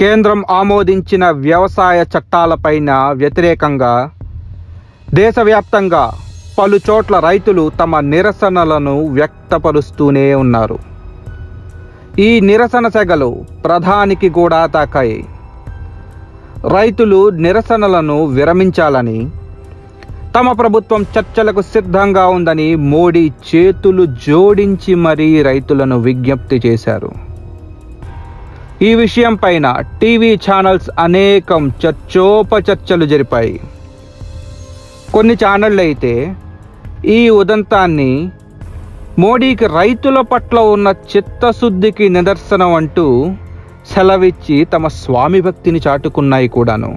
కేంద్రం ఆమోదించిన వ్యవసాయ చట్టాలపైన వ్యతిరేకంగా దేశవ్యాప్తంగా పలు చోట్ల రైతులు తమ నిరసనలను వ్యక్తపరుస్తూనే ఉన్నారు. ఈ నిరసన సెగలు ప్రధానికి కూడా తాకాయి. రైతులు నిరసనలను విరమించాలని, తమ ప్రభుత్వం చర్చలకు సిద్ధంగా ఉందని మోడీ చేతులు జోడించి మరీ రైతులను విజ్ఞప్తి చేశారు. ఈ విషయం పైన టీవీ ఛానల్స్ అనేకం చర్చోపచర్చలు జరిపాయి. కొన్ని ఛానళ్ళు అయితే ఈ ఉదంతాన్ని మోడీకి రైతుల పట్ల ఉన్న చిత్తశుద్ధికి నిదర్శనం అంటూ సెలవిచ్చి తమ స్వామి భక్తిని చాటుకున్నాయి కూడాను.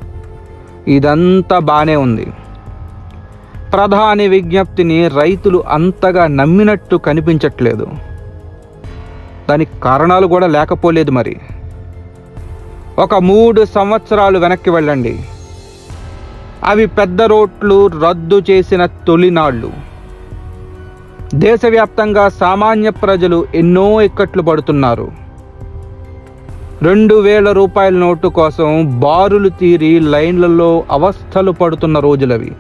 ఇదంతా బానే ఉంది. ప్రధాని విజ్ఞప్తిని రైతులు అంతగా నమ్మినట్టు కనిపించట్లేదు. దానికి కారణాలు కూడా లేకపోలేదు. మరి ఒక 3 సంవత్సరాలు వెనక్కి వెళ్ళండి. అవి పెద్ద రోడ్లు రద్దు చేసిన తొలినాళ్ళు. దేశవ్యాప్తంగా సామాన్య ప్రజలు ఎన్నో ఇక్కట్లు పడుతున్నారు. 2000 రూపాయల నోటు కోసం బారులు తీరి లైన్లలో అవస్థలు పడుతున్న రోజులవి.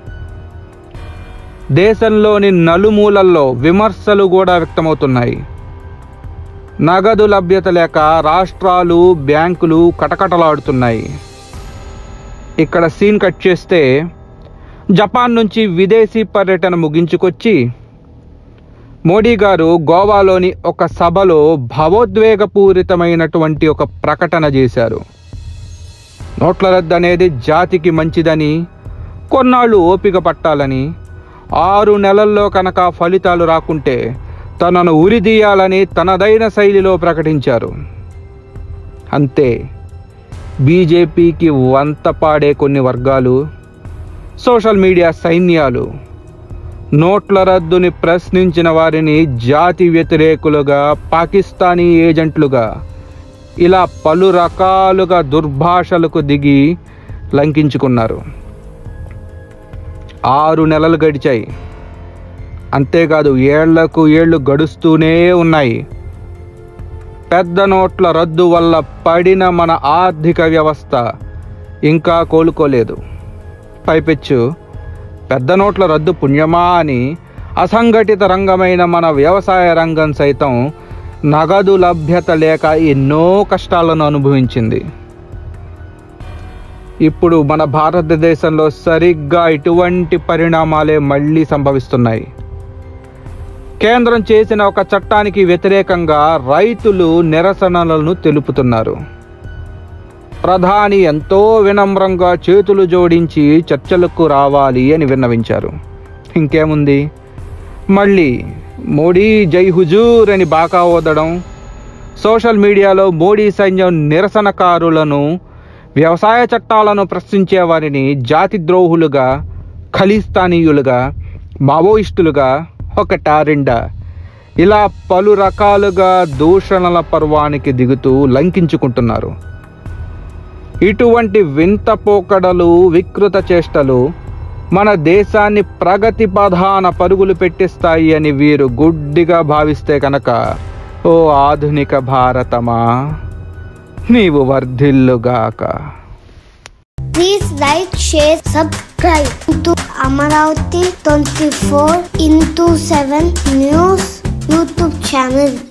దేశంలోని నలుమూలల్లో విమర్శలు కూడా వ్యక్తమవుతున్నాయి. నగదు లభ్యత లేక రాష్ట్రాలు, బ్యాంకులు కటకటలాడుతున్నాయి. ఇక్కడ సీన్ కట్ చేస్తే జపాన్ నుంచి విదేశీ పర్యటన ముగించుకొచ్చి మోడీ గారు గోవాలోని ఒక సభలో భావోద్వేగపూరితమైనటువంటి ఒక ప్రకటన చేశారు. నోట్ల రద్దు అనేది జాతికి మంచిదని, కొన్నాళ్ళు ఓపిక పట్టాలని, 6 నెలల్లో కనుక ఫలితాలు రాకుంటే తనను ఉరిదీయాలని తనదైన శైలిలో ప్రకటించారు. అంతే, బీజేపీకి వంతపాడే కొన్ని వర్గాలు, సోషల్ మీడియా సైన్యాలు నోట్ల రద్దుని ప్రశ్నించిన వారిని జాతి వ్యతిరేకులుగా, పాకిస్తానీ ఏజెంట్లుగా, ఇలా పలు రకాలుగా దుర్భాషలకు దిగి లంకించుకున్నారు. 6 నెలలు గడిచాయి. అంతేకాదు, ఏళ్లకు ఏళ్లు గడుస్తూనే ఉన్నాయి. పెద్ద నోట్ల రద్దు వల్ల పడిన మన ఆర్థిక వ్యవస్థ ఇంకా కోలుకోలేదు. పైపెచ్చు పెద్ద నోట్ల రద్దు పుణ్యమా అని అసంఘటిత రంగమైన మన వ్యవసాయ రంగం సైతం నగదు లభ్యత లేక ఎన్నో కష్టాలను అనుభవించింది. ఇప్పుడు మన భారతదేశంలో సరిగ్గా ఇటువంటి పరిణామాలే మళ్ళీ సంభవిస్తున్నాయి. కేంద్రం చేసిన ఒక చట్టానికి వ్యతిరేకంగా రైతులు నిరసనలను తెలుపుతున్నారు. ప్రధాని ఎంతో వినమ్రంగా చేతులు జోడించి చర్చలకు రావాలి అని విన్నవించారు. ఇంకేముంది, మళ్ళీ మోడీ జై హుజూర్ అని బాకా ఓదడం, సోషల్ మీడియాలో మోడీ సైన్యం నిరసనకారులను, వ్యవసాయ చట్టాలను ప్రశ్నించే వారిని జాతి ద్రోహులుగా, ఖలిస్తానీయులుగా, మావోయిస్టులుగా, ఒకటా రెండా ఇలా పలు రకాలుగా దూషణల పర్వానికి దిగుతూ లంకించుకుంటున్నారు. ఇటువంటి వింత పోకడలు, వికృత చేష్టలు మన దేశాన్ని ప్రగతి పథాన పరుగులు పెట్టిస్తాయి అని వీరు గుడ్డిగా భావిస్తే కనుక, ఓ ఆధునిక భారతమా, నీవు వర్ధిల్లుగాక. Please like, share, subscribe to Amaravati 24/7 News YouTube channel.